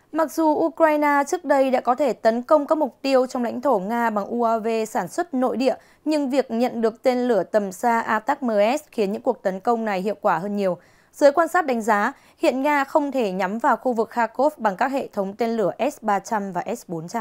Mặc dù Ukraine trước đây đã có thể tấn công các mục tiêu trong lãnh thổ Nga bằng UAV sản xuất nội địa, nhưng việc nhận được tên lửa tầm xa ATACMS khiến những cuộc tấn công này hiệu quả hơn nhiều. Giới quan sát đánh giá, hiện Nga không thể nhắm vào khu vực Kharkov bằng các hệ thống tên lửa S-300 và S-400.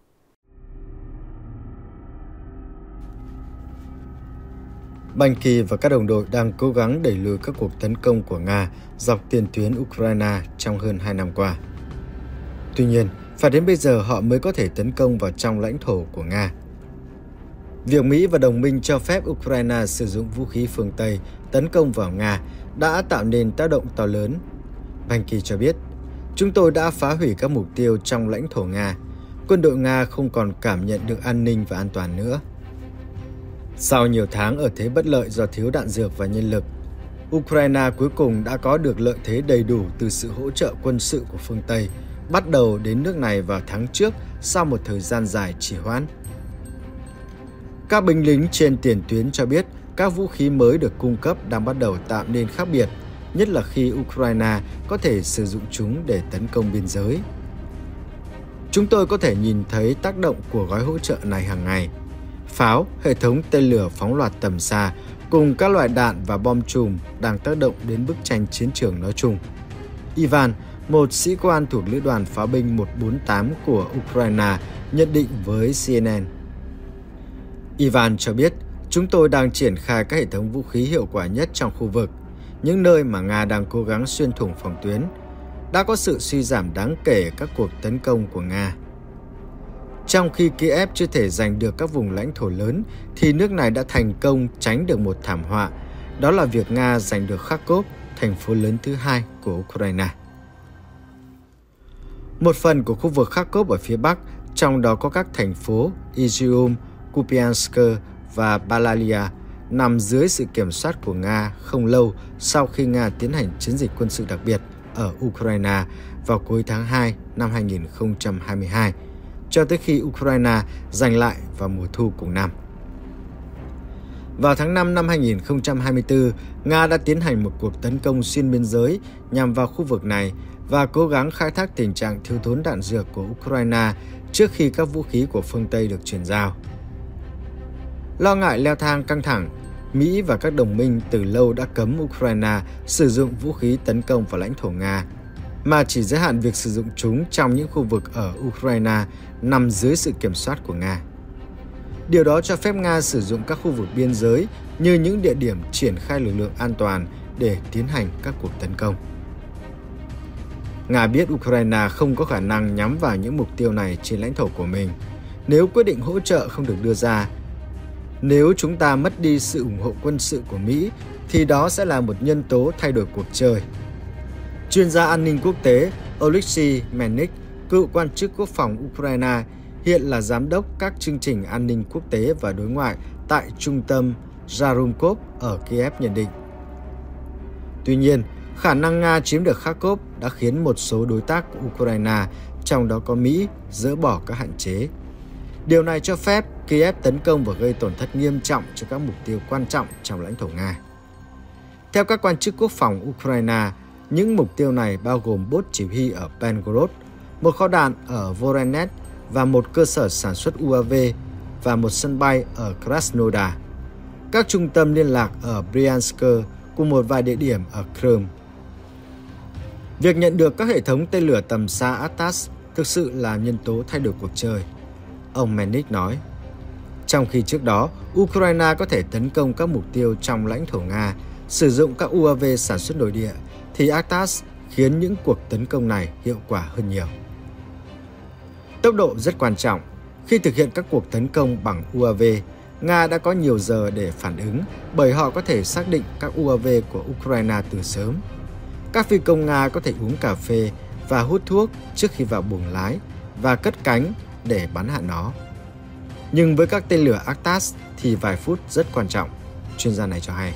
Ban Kỳ và các đồng đội đang cố gắng đẩy lùi các cuộc tấn công của Nga dọc tiền tuyến Ukraine trong hơn 2 năm qua. Tuy nhiên, phải đến bây giờ họ mới có thể tấn công vào trong lãnh thổ của Nga. Việc Mỹ và đồng minh cho phép Ukraine sử dụng vũ khí phương Tây tấn công vào Nga đã tạo nên tác động to lớn. Ban Kỳ cho biết, chúng tôi đã phá hủy các mục tiêu trong lãnh thổ Nga. Quân đội Nga không còn cảm nhận được an ninh và an toàn nữa. Sau nhiều tháng ở thế bất lợi do thiếu đạn dược và nhân lực, Ukraine cuối cùng đã có được lợi thế đầy đủ từ sự hỗ trợ quân sự của phương Tây, bắt đầu đến nước này vào tháng trước sau một thời gian dài trì hoãn. Các binh lính trên tiền tuyến cho biết các vũ khí mới được cung cấp đang bắt đầu tạo nên khác biệt, nhất là khi Ukraine có thể sử dụng chúng để tấn công biên giới. Chúng tôi có thể nhìn thấy tác động của gói hỗ trợ này hàng ngày. Pháo, hệ thống tên lửa phóng loạt tầm xa cùng các loại đạn và bom chùm đang tác động đến bức tranh chiến trường nói chung. Ivan, một sĩ quan thuộc Lữ đoàn Pháo binh 148 của Ukraine, nhận định với CNN. Ivan cho biết, chúng tôi đang triển khai các hệ thống vũ khí hiệu quả nhất trong khu vực, những nơi mà Nga đang cố gắng xuyên thủng phòng tuyến. Đã có sự suy giảm đáng kể các cuộc tấn công của Nga. Trong khi Kiev chưa thể giành được các vùng lãnh thổ lớn, thì nước này đã thành công tránh được một thảm họa. Đó là việc Nga giành được Kharkov, thành phố lớn thứ hai của Ukraine. Một phần của khu vực Kharkov ở phía Bắc, trong đó có các thành phố Izium, Kupiansk và Balalia, nằm dưới sự kiểm soát của Nga không lâu sau khi Nga tiến hành chiến dịch quân sự đặc biệt ở Ukraine vào cuối tháng 2 năm 2022, cho tới khi Ukraine giành lại vào mùa thu cùng năm. Vào tháng 5 năm 2024, Nga đã tiến hành một cuộc tấn công xuyên biên giới nhằm vào khu vực này và cố gắng khai thác tình trạng thiếu thốn đạn dược của Ukraine trước khi các vũ khí của phương Tây được chuyển giao. Lo ngại leo thang căng thẳng, Mỹ và các đồng minh từ lâu đã cấm Ukraine sử dụng vũ khí tấn công vào lãnh thổ Nga, mà chỉ giới hạn việc sử dụng chúng trong những khu vực ở Ukraine nằm dưới sự kiểm soát của Nga. Điều đó cho phép Nga sử dụng các khu vực biên giới như những địa điểm triển khai lực lượng an toàn để tiến hành các cuộc tấn công. Nga biết Ukraine không có khả năng nhắm vào những mục tiêu này trên lãnh thổ của mình nếu quyết định hỗ trợ không được đưa ra. Nếu chúng ta mất đi sự ủng hộ quân sự của Mỹ, thì đó sẽ là một nhân tố thay đổi cuộc chơi. Chuyên gia an ninh quốc tế Oleksiy Melnik, cựu quan chức quốc phòng Ukraine, hiện là giám đốc các chương trình an ninh quốc tế và đối ngoại tại trung tâm Yarumkov ở Kiev nhận định. Tuy nhiên, khả năng Nga chiếm được Kharkov đã khiến một số đối tác của Ukraine, trong đó có Mỹ, dỡ bỏ các hạn chế. Điều này cho phép Kiev tấn công và gây tổn thất nghiêm trọng cho các mục tiêu quan trọng trong lãnh thổ Nga. Theo các quan chức quốc phòng Ukraine, những mục tiêu này bao gồm bốt chỉ huy ở Belgorod, một kho đạn ở Voronezh và một cơ sở sản xuất UAV và một sân bay ở Krasnodar, các trung tâm liên lạc ở Bryansk cùng một vài địa điểm ở Crimea. Việc nhận được các hệ thống tên lửa tầm xa ATACMS thực sự là nhân tố thay đổi cuộc chơi, ông Melnik nói. Trong khi trước đó, Ukraine có thể tấn công các mục tiêu trong lãnh thổ Nga, sử dụng các UAV sản xuất nội địa, thì ATACMS khiến những cuộc tấn công này hiệu quả hơn nhiều. Tốc độ rất quan trọng. Khi thực hiện các cuộc tấn công bằng UAV, Nga đã có nhiều giờ để phản ứng bởi họ có thể xác định các UAV của Ukraine từ sớm. Các phi công Nga có thể uống cà phê và hút thuốc trước khi vào buồng lái và cất cánh để bắn hạ nó. Nhưng với các tên lửa ATACMS thì vài phút rất quan trọng, chuyên gia này cho hay.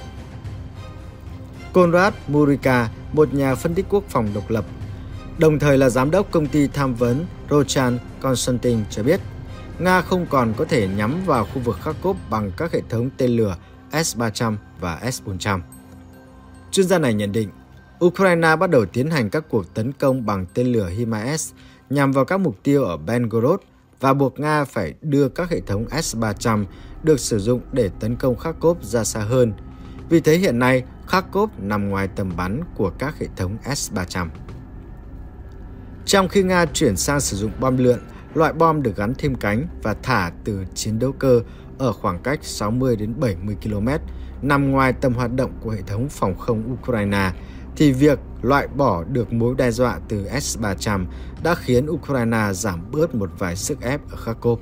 Konrad Murika, một nhà phân tích quốc phòng độc lập, đồng thời là giám đốc công ty tham vấn Rochan Consulting cho biết, Nga không còn có thể nhắm vào khu vực Kharkov bằng các hệ thống tên lửa S-300 và S-400. Chuyên gia này nhận định, Ukraine bắt đầu tiến hành các cuộc tấn công bằng tên lửa HIMARS nhằm vào các mục tiêu ở Belgorod và buộc Nga phải đưa các hệ thống S-300 được sử dụng để tấn công Kharkov ra xa hơn. Vì thế hiện nay, Kharkov nằm ngoài tầm bắn của các hệ thống S-300. Trong khi Nga chuyển sang sử dụng bom lượn, loại bom được gắn thêm cánh và thả từ chiến đấu cơ ở khoảng cách 60 đến 70 km, nằm ngoài tầm hoạt động của hệ thống phòng không Ukraine, thì việc loại bỏ được mối đe dọa từ S-300 đã khiến Ukraine giảm bớt một vài sức ép ở Kharkov.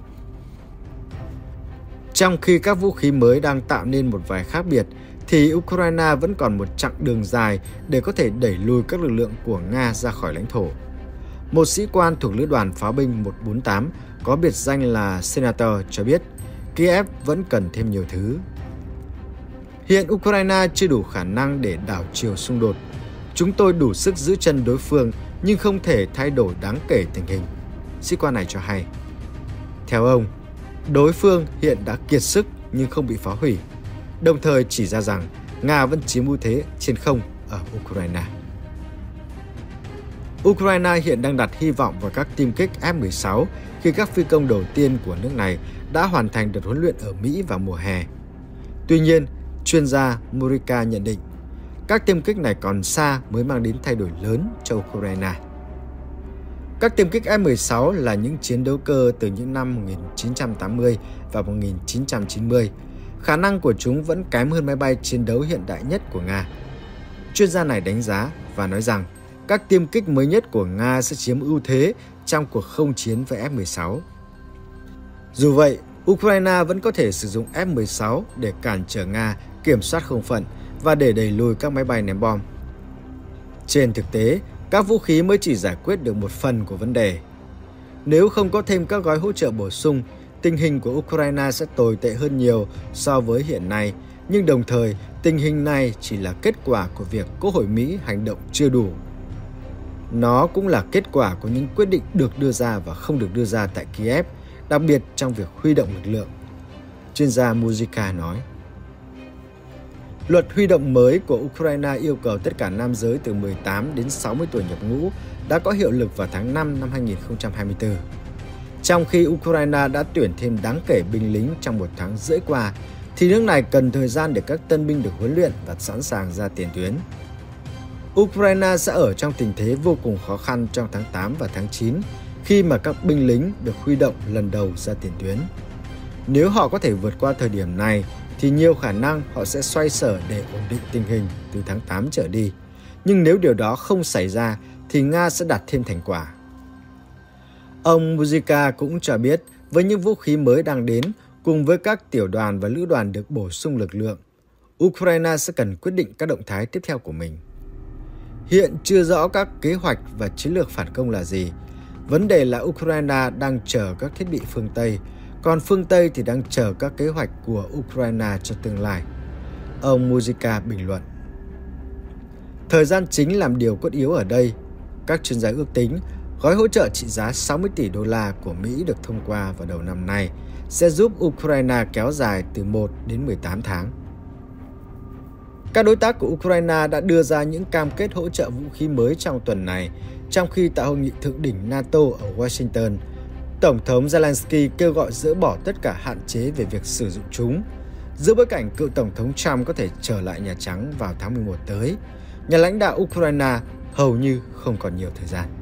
Trong khi các vũ khí mới đang tạo nên một vài khác biệt, thì Ukraine vẫn còn một chặng đường dài để có thể đẩy lùi các lực lượng của Nga ra khỏi lãnh thổ. Một sĩ quan thuộc Lữ đoàn Pháo binh 148 có biệt danh là Senator cho biết, Kiev vẫn cần thêm nhiều thứ. Hiện Ukraine chưa đủ khả năng để đảo chiều xung đột. Chúng tôi đủ sức giữ chân đối phương nhưng không thể thay đổi đáng kể tình hình, sĩ quan này cho hay. Theo ông, đối phương hiện đã kiệt sức nhưng không bị phá hủy, đồng thời chỉ ra rằng Nga vẫn chiếm ưu thế trên không ở Ukraine. Ukraine hiện đang đặt hy vọng vào các tiêm kích F-16 khi các phi công đầu tiên của nước này đã hoàn thành đợt huấn luyện ở Mỹ vào mùa hè. Tuy nhiên, chuyên gia Murika nhận định, các tiêm kích này còn xa mới mang đến thay đổi lớn cho Ukraine. Các tiêm kích F-16 là những chiến đấu cơ từ những năm 1980 và 1990. Khả năng của chúng vẫn kém hơn máy bay chiến đấu hiện đại nhất của Nga. Chuyên gia này đánh giá và nói rằng các tiêm kích mới nhất của Nga sẽ chiếm ưu thế trong cuộc không chiến với F-16. Dù vậy, Ukraine vẫn có thể sử dụng F-16 để cản trở Nga kiểm soát không phận và để đẩy lùi các máy bay ném bom. Trên thực tế, các vũ khí mới chỉ giải quyết được một phần của vấn đề. Nếu không có thêm các gói hỗ trợ bổ sung, tình hình của Ukraine sẽ tồi tệ hơn nhiều so với hiện nay, nhưng đồng thời tình hình này chỉ là kết quả của việc Quốc hội Mỹ hành động chưa đủ. Nó cũng là kết quả của những quyết định được đưa ra và không được đưa ra tại Kiev, đặc biệt trong việc huy động lực lượng. Chuyên gia Muzika nói, luật huy động mới của Ukraine yêu cầu tất cả nam giới từ 18 đến 60 tuổi nhập ngũ đã có hiệu lực vào tháng 5 năm 2024. Trong khi Ukraine đã tuyển thêm đáng kể binh lính trong một tháng rưỡi qua, thì nước này cần thời gian để các tân binh được huấn luyện và sẵn sàng ra tiền tuyến. Ukraine sẽ ở trong tình thế vô cùng khó khăn trong tháng 8 và tháng 9 khi mà các binh lính được huy động lần đầu ra tiền tuyến. Nếu họ có thể vượt qua thời điểm này thì nhiều khả năng họ sẽ xoay sở để ổn định tình hình từ tháng 8 trở đi. Nhưng nếu điều đó không xảy ra thì Nga sẽ đạt thêm thành quả. Ông Muzika cũng cho biết với những vũ khí mới đang đến cùng với các tiểu đoàn và lữ đoàn được bổ sung lực lượng, Ukraine sẽ cần quyết định các động thái tiếp theo của mình. Hiện chưa rõ các kế hoạch và chiến lược phản công là gì. Vấn đề là Ukraine đang chờ các thiết bị phương Tây, còn phương Tây thì đang chờ các kế hoạch của Ukraine cho tương lai. Ông Muzika bình luận. Thời gian chính làm điều cốt yếu ở đây. Các chuyên gia ước tính gói hỗ trợ trị giá 60 tỷ đô la của Mỹ được thông qua vào đầu năm nay sẽ giúp Ukraine kéo dài từ 1 đến 18 tháng. Các đối tác của Ukraine đã đưa ra những cam kết hỗ trợ vũ khí mới trong tuần này, trong khi tại hội nghị thượng đỉnh NATO ở Washington, Tổng thống Zelensky kêu gọi dỡ bỏ tất cả hạn chế về việc sử dụng chúng. Giữa bối cảnh cựu Tổng thống Trump có thể trở lại Nhà Trắng vào tháng 11 tới, nhà lãnh đạo Ukraine hầu như không còn nhiều thời gian.